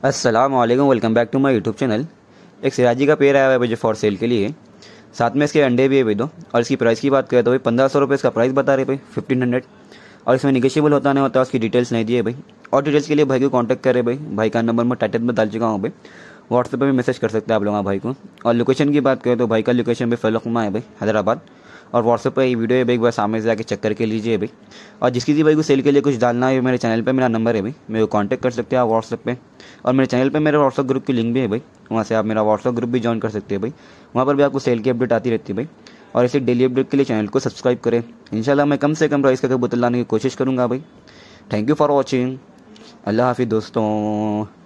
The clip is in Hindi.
अस्सलाम वालेकुम, welcome back to my YouTube channel. एक सिराजी का पेड़ आया हुआ है भाई जो फॉर सेल के लिए। साथ में इसके अंडे भी है भाई दो। और इसकी प्राइस की बात करें तो भाई 1500 रुपये इसका प्राइस बता रहे भाई, 1500। और इसमें निगेशियबल होता नहीं होता, उसकी डिटेल्स नहीं दिए भाई। और डिटेल्स के लिए भाई को कॉन्टैक्ट करें भाई। भाई का नंबर मैं टाइटल में डाल चुका हूँ भाई। व्हाट्सएप पर भी मैसेज कर सकते हैं आप लोग भाई को। और लोकेशन की बात करें तो भाई का लोकेशन भाई फलकनुमा है भाई, हैदराबाद। और व्हाट्सएप पर ये वीडियो है भाई, एक बार सामने से जाके चेक करके लीजिए भाई। और जिसकी भी भाई को सेल के लिए कुछ डालना है, मेरे चैनल पे मेरा नंबर है भाई, मेरे को कॉन्टैक्ट कर सकते हैं आप व्हाट्सएप पे। और मेरे चैनल पे मेरे व्हाट्सएप ग्रुप की लिंक भी है भाई, वहाँ से आप मेरा व्हाट्सएप ग्रुप भी ज्वाइन कर सकते हैं भाई। वहाँ पर भी आपको सेल की अपडेट आती रहती है भाई। और इसे डेली अपडेट के लिए चैनल को सब्सक्राइब करें। इंशाल्लाह मैं कम से कम प्राइस का बोतल लाने की कोशिश करूँगा भाई। Thank you for watching. अल्लाह हाफिज़ दोस्तों।